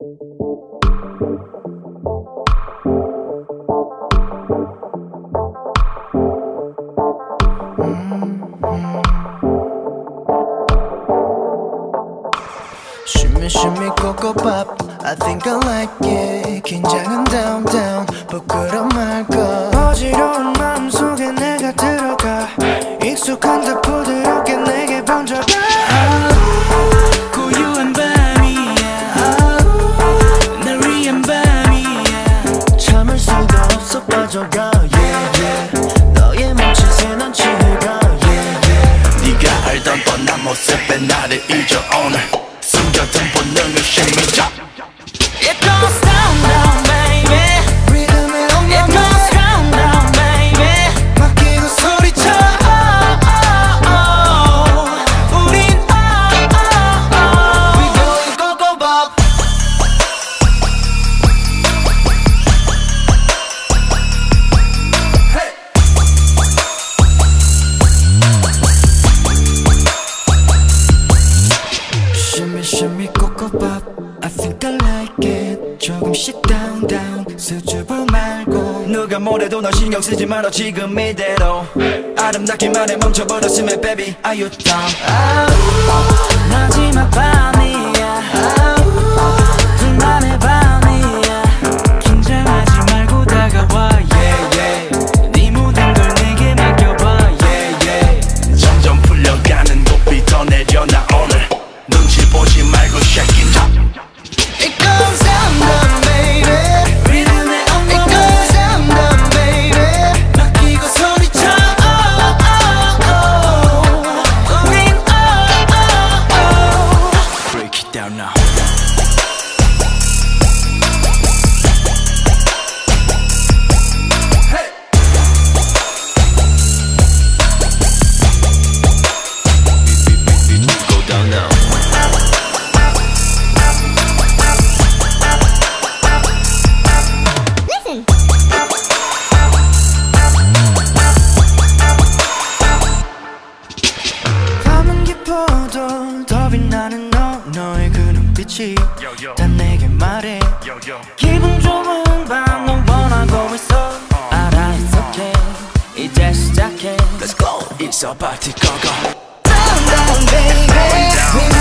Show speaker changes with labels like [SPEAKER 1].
[SPEAKER 1] Shimmy shimmy Ko Bop, I think I like it. 긴장은 down down, 부끄러 말고. 어지러운 마음속에 내가 들어가. 익숙한 듯 부드럽게 내게 번져가. 고요한 밤이야, 날 위한 밤이야. 참을 수도 없어 빠져가. Yeah yeah, 너의 몸짓에 난 취해가. Yeah yeah, 네가 알던 뻔한 모습에 나를 잊어 오늘. 숨겨둔 본능을 심리자. It goes down down baby, 리듬에 엉망해. It goes down down baby, 맡기고 소리쳐. 우린 We going Ko Bop. Hey. Shimmy shimmy Ko Bop, I think I like it. 조금씩 down down, 수줍어 말고. 누가 뭐래도 너 신경 쓰지 말아 지금 이대로. 아름답기만 해 멈춰버렸으면 baby are you down? 마지막 밤이야, 둘만의 밤이야. 긴장하지 말고 다가와 yeah yeah, 네 모든 걸 내게 맡겨봐 yeah yeah. 점점 풀려가는 높이 더 내려놔 오늘. 눈치 보지 말고 shake it up. It goes down down baby, 리듬에 엉망해. It goes down down baby, 맡기고 소리쳐. 우린 Break it down now. Hey. Go down now. 밤은 깊어도 더 빛나는 너의 그 눈빛이 다 내게 말해. 기분 좋은 밤 넌 원하고 있어. 알아 it's okay, 이제 시작해. Let's go, it's a party go go. Down down baby,